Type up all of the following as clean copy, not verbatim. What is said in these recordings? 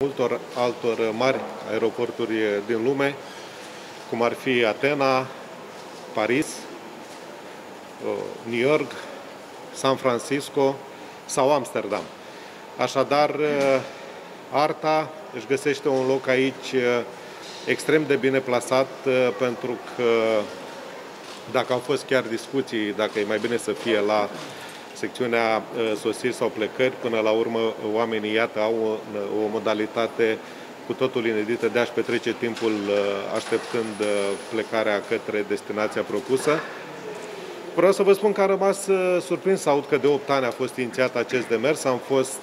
multor altor mari aeroporturi din lume, cum ar fi Atena, Paris, New York, San Francisco sau Amsterdam. Așadar, arta își găsește un loc aici extrem de bine plasat, pentru că dacă au fost chiar discuții, dacă e mai bine să fie la secțiunea sosiri sau plecări, până la urmă oamenii, iată, au o modalitate cu totul inedită de a-și petrece timpul așteptând plecarea către destinația propusă. Vreau să vă spun că am rămas surprins să aud că de 8 ani a fost inițiat acest demers. Am fost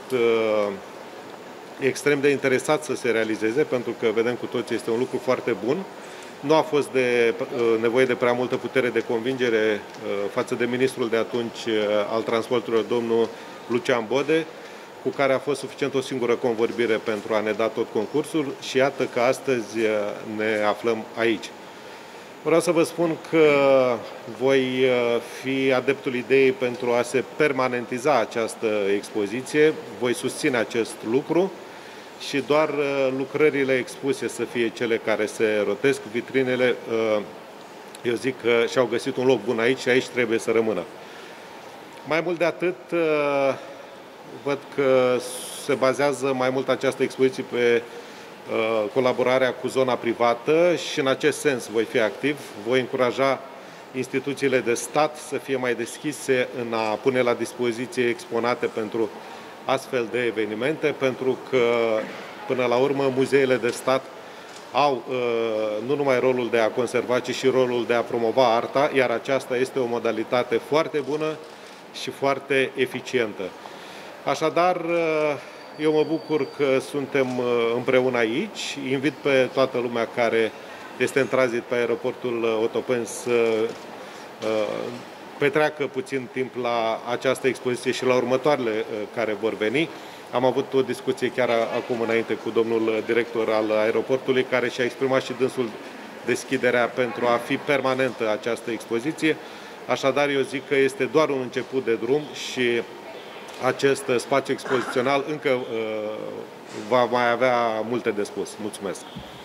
extrem de interesat să se realizeze, pentru că vedem cu toții este un lucru foarte bun. Nu a fost nevoie de prea multă putere de convingere față de ministrul de atunci al transporturilor, domnul Lucian Bode, cu care a fost suficient o singură convorbire pentru a ne da tot concursul și iată că astăzi ne aflăm aici. Vreau să vă spun că voi fi adeptul ideii pentru a se permanentiza această expoziție, voi susține acest lucru și doar lucrările expuse să fie cele care se rotesc. Vitrinele, eu zic că și-au găsit un loc bun aici și aici trebuie să rămână. Mai mult de atât, văd că se bazează mai mult această expoziție pe colaborarea cu zona privată și în acest sens voi fi activ. Voi încuraja instituțiile de stat să fie mai deschise în a pune la dispoziție exponate pentru astfel de evenimente, pentru că până la urmă muzeele de stat au nu numai rolul de a conserva, ci și rolul de a promova arta, iar aceasta este o modalitate foarte bună și foarte eficientă. Așadar, eu mă bucur că suntem împreună aici. Invit pe toată lumea care este în tranzit pe aeroportul Otopeni să petreacă puțin timp la această expoziție și la următoarele care vor veni. Am avut o discuție chiar acum înainte cu domnul director al aeroportului, care și-a exprimat și dânsul deschiderea pentru a fi permanentă această expoziție. Așadar, eu zic că este doar un început de drum și acest spațiu expozițional încă va mai avea multe de spus. Mulțumesc!